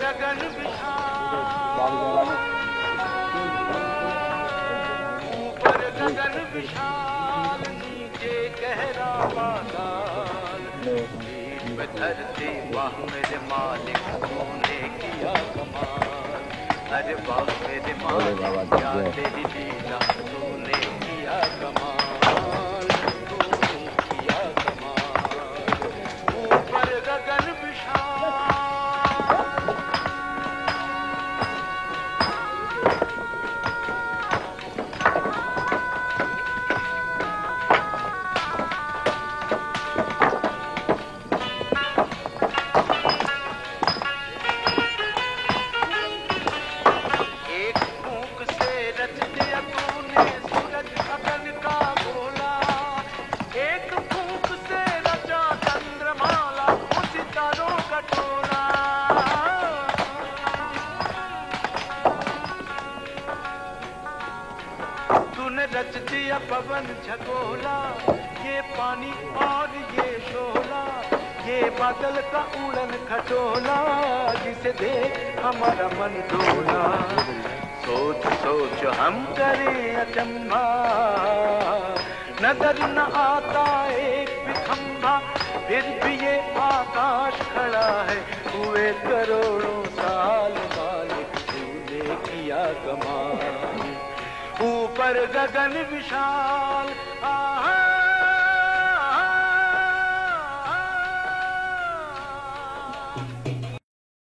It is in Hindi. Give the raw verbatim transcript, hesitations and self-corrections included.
गगन विशाल, ऊपर गगन विशाल, नीचे गहरा पाताल, बीच में धरती वाह मेरे मालिक तूने किया कमाल। अरे वाह मेरे मालिक क्या तेरी लीला तूने किया कमाल, तूने किया कमाल। ऊपर गगन विशाल, रच दिया पवन झकोला, ये पानी और ये शोला, ये बादल का उड़न खटोला, जिसे देख हमारा मन डोला। सोच सोच हम करे अचंभा, नजर न आता एक भी खंभा, फिर भी ये आकाश खड़ा है, हुए करोड़ों साल मालिक तूने किया कमाल। ऊपर गगन विशाल,